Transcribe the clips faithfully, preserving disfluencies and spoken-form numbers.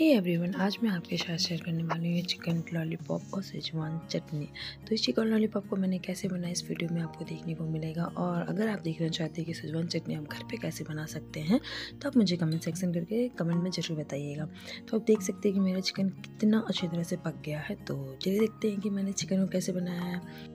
Hey everyone, आज मैं आपके साथ शेयर करने वाली हूँ चिकन लॉलीपॉप और सेजवान चटनी। तो इस चिकन लॉलीपॉप को मैंने कैसे बनाया इस वीडियो में आपको देखने को मिलेगा। और अगर आप देखना चाहते हैं कि सेजवान चटनी आप घर पे कैसे बना सकते हैं तो आप मुझे कमेंट सेक्शन करके कमेंट में ज़रूर बताइएगा। तो आप देख सकते हैं कि मेरा चिकन कितना अच्छी तरह से पक गया है। तो चलिए देखते हैं कि मैंने चिकन को कैसे बनाया है।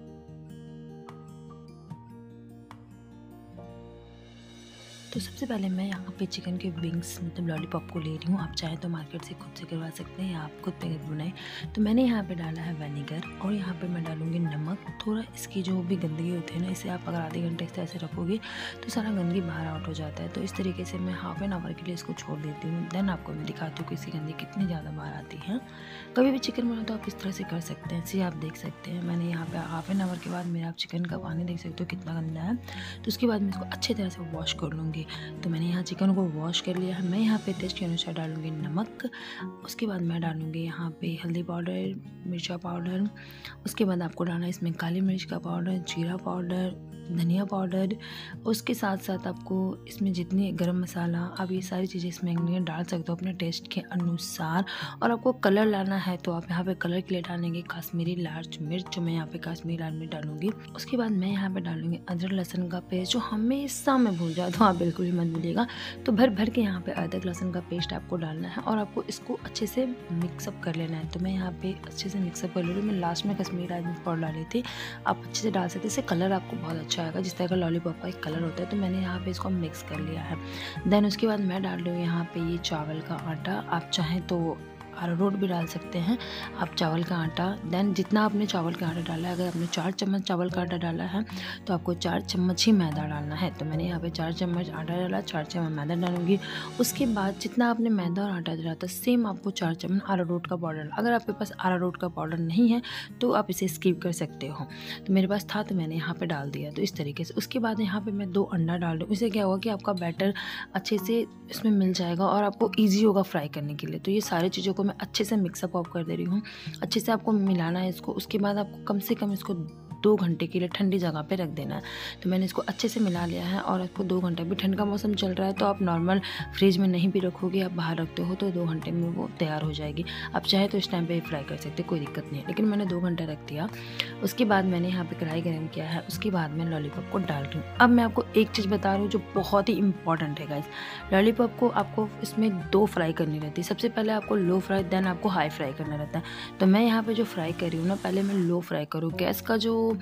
तो सबसे पहले मैं यहाँ पे चिकन के विंग्स मतलब लॉलीपॉप को ले रही हूँ। आप चाहें तो मार्केट से खुद से करवा सकते हैं या आप खुद पे बनाएं। तो मैंने यहाँ पे डाला है विनेगर और यहाँ पे मैं डालूँगी नमक। थोड़ा इसकी जो भी गंदगी होती है ना, इसे आप अगर आधे घंटे इस तरह से रखोगे तो सारा गंदगी बाहर आउट हो जाता है। तो इस तरीके से मैं हाफ एन आवर के लिए इसको छोड़ देती हूँ। देन आपको मैं दिखाती हूँ कि इसकी गंदगी कितनी ज़्यादा बाहर आती है। कभी भी चिकन बनाओ तो आप इस तरह से कर सकते हैं। इसे आप देख सकते हैं मैंने यहाँ पे हाफ एन आवर के बाद मेरा आप चिकन का पानी देख सकते हो कितना गंदा है। तो उसके बाद मैं इसको अच्छी तरह से वॉश कर लूँगी। तो मैंने यहाँ चिकन को वॉश कर लिया है। मैं यहाँ पे टेस्ट के अनुसार डालूँगी नमक। उसके बाद मैं डालूँगी यहाँ पे हल्दी पाउडर, मिर्चा पाउडर। उसके बाद आपको डालना है इसमें काली मिर्च का पाउडर, जीरा पाउडर, धनिया पाउडर। उसके साथ साथ आपको इसमें जितनी गरम मसाला, आप ये सारी चीज़ें इसमें इंग्रेडिएंट डाल सकते हो अपने टेस्ट के अनुसार। और आपको कलर लाना है तो आप यहाँ पे कलर के लिए डालेंगे काश्मीरी लाल मिर्च, जो मैं यहाँ पे काश्मीरी लाल मिर्च डालूंगी। उसके बाद मैं यहाँ पे डालूंगी अदरक लहसुन का पेस्ट, जो हमेशा मैं भूल जाती हूँ, आप बिल्कुल भी मत भूलिएगा। तो भर भर के यहाँ पे अदरक लहसुन का पेस्ट आपको डालना है और आपको इसको अच्छे से मिक्सअप कर लेना है। तो मैं यहाँ पे अच्छे से मिक्सअप कर ले रही हूँ। मैं लास्ट में कश्मीरी लाल मिर्च पाउडर डाली थी, आप अच्छे से डाल सकते हैं। इससे कलर आपको बहुत अच्छा आएगा, जिस तरह का लॉलीपॉप का एक कलर होता है। तो मैंने यहाँ पे इसको मिक्स कर लिया है। देन उसके बाद मैं डाल रही हूँ यहाँ पे ये चावल का आटा। आप चाहें तो अरारोट भी डाल सकते हैं, आप चावल का आटा। देन जितना आपने चावल का आटा डाला है, अगर आपने चार चम्मच चावल का आटा डाला है तो आपको चार चम्मच ही मैदा डालना है। तो मैंने यहाँ पे चार चम्मच आटा डाला, चार चम्मच मैदा डालूंगी। उसके बाद जितना आपने मैदा और आटा डाला था सेम आपको चार चम्मच अरारोट का पाउडर। अगर आपके पास अरारोट का पाउडर नहीं है तो आप इसे स्किप कर सकते हो। तो मेरे पास था तो मैंने यहाँ पर डाल दिया। तो इस तरीके से उसके बाद यहाँ पर मैं दो अंडा डाल दूँ। इससे क्या होगा कि आपका बैटर अच्छे से इसमें मिल जाएगा और आपको ईजी होगा फ्राई करने के लिए। तो ये सारी चीज़ों को मैं अच्छे से मिक्सअप ऑफ कर दे रही हूँ। अच्छे से आपको मिलाना है इसको। उसके बाद आपको कम से कम इसको दो घंटे के लिए ठंडी जगह पे रख देना है। तो मैंने इसको अच्छे से मिला लिया है और आपको दो घंटे, भी ठंड का मौसम चल रहा है तो आप नॉर्मल फ्रिज में नहीं भी रखोगे, आप बाहर रखते हो तो दो घंटे में वो तैयार हो जाएगी। आप चाहे तो इस टाइम पे फ्राई कर सकते, कोई दिक्कत नहीं है, लेकिन मैंने दो घंटे रख दिया। उसके बाद मैंने यहाँ पे कढ़ाई गर्म किया है। उसके बाद मैं लॉलीपॉप को डाल रही हूँ। अब मैं आपको एक चीज़ बता रही हूँ जो बहुत ही इंपॉर्टेंट है गाइस। लॉलीपॉप को आपको इसमें दो फ्राई करनी रहती है। सबसे पहले आपको लो फ्राई, देन आपको हाई फ्राई करना रहता है। तो मैं यहाँ पे जो फ्राई कर रही हूँ ना, पहले मैं लो फ्राई करूँ। गैस का जो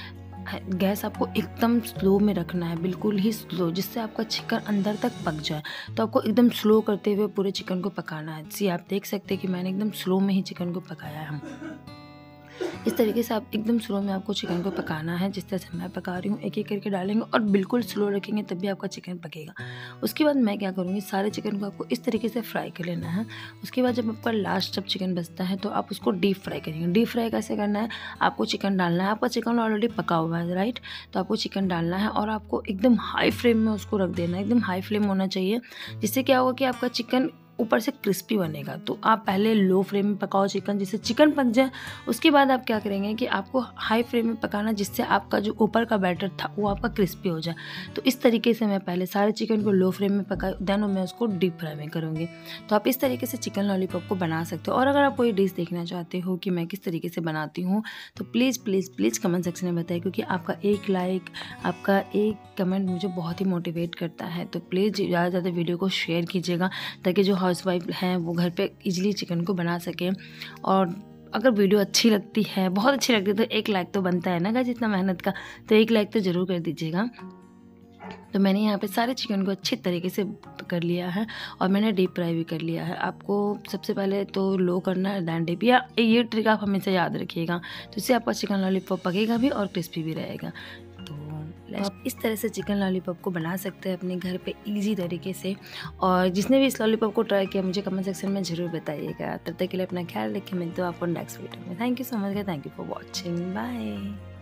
गैस आपको एकदम स्लो में रखना है, बिल्कुल ही स्लो, जिससे आपका चिकन अंदर तक पक जाए। तो आपको एकदम स्लो करते हुए पूरे चिकन को पकाना है। जी आप देख सकते हैं कि मैंने एकदम स्लो में ही चिकन को पकाया है। इस तरीके से आप एकदम स्लो में आपको चिकन को पकाना है, जिस तरह से मैं पका रही हूँ। एक एक करके डालेंगे और बिल्कुल स्लो रखेंगे तभी आपका चिकन पकेगा। उसके बाद मैं क्या करूँगी, सारे चिकन को आपको इस तरीके से फ्राई कर लेना है। उसके बाद जब आपका लास्ट जब चिकन बचता है तो आप उसको डीप फ्राई करेंगे। डीप फ्राई कैसे करना है, आपको चिकन डालना है। आपका चिकन ऑलरेडी पका हुआ है राइट, तो आपको चिकन डालना है और आपको एकदम हाई फ्लेम में उसको रख देना है। एकदम हाई फ्लेम होना चाहिए, जिससे क्या होगा कि आपका चिकन ऊपर से क्रिस्पी बनेगा। तो आप पहले लो फ्लेम में पकाओ चिकन, जिससे चिकन पक जाए। उसके बाद आप क्या करेंगे कि आपको हाई फ्लेम में पकाना, जिससे आपका जो ऊपर का बैटर था वो आपका क्रिस्पी हो जाए। तो इस तरीके से मैं पहले सारे चिकन को लो फ्लेम में पका, देन मैं उसको डीप फ्राई में करूँगी। तो आप इस तरीके से चिकन लॉलीपॉप को बना सकते हो। और अगर आप कोई डिश देखना चाहते हो कि मैं किस तरीके से बनाती हूँ तो please please please comment section में बताइए, क्योंकि आपका एक लाइक, आपका एक कमेंट मुझे बहुत ही मोटिवेट करता है। तो प्लीज़ ज़्यादा से ज़्यादा वीडियो को शेयर कीजिएगा, ताकि जो हाउसवाइफ हैं वो घर पे इजीली चिकन को बना सकें। और अगर वीडियो अच्छी लगती है, बहुत अच्छी लगती है, तो एक लाइक तो बनता है ना गाइस, इतना मेहनत का, तो एक लाइक तो ज़रूर कर दीजिएगा। तो मैंने यहाँ पे सारे चिकन को अच्छी तरीके से कर लिया है और मैंने डीप फ्राई भी कर लिया है। आपको सबसे पहले तो लो करना है, दैन डीप, या ये ट्रिक आप हमेशा याद रखिएगा। तो इससे आपका चिकन लॉलीपॉप पकेगा भी और क्रिस्पी भी रहेगा। तो आप इस तरह से चिकन लॉलीपॉप को बना सकते हैं अपने घर पे इजी तरीके से। और जिसने भी इस लॉलीपॉप को ट्राई किया मुझे कमेंट सेक्शन में ज़रूर बताइएगा। तब तक के लिए अपना ख्याल रखिए। मिलते हो आपको नेक्स्ट वीडियो में। Thank you so much, thank you for watching, bye.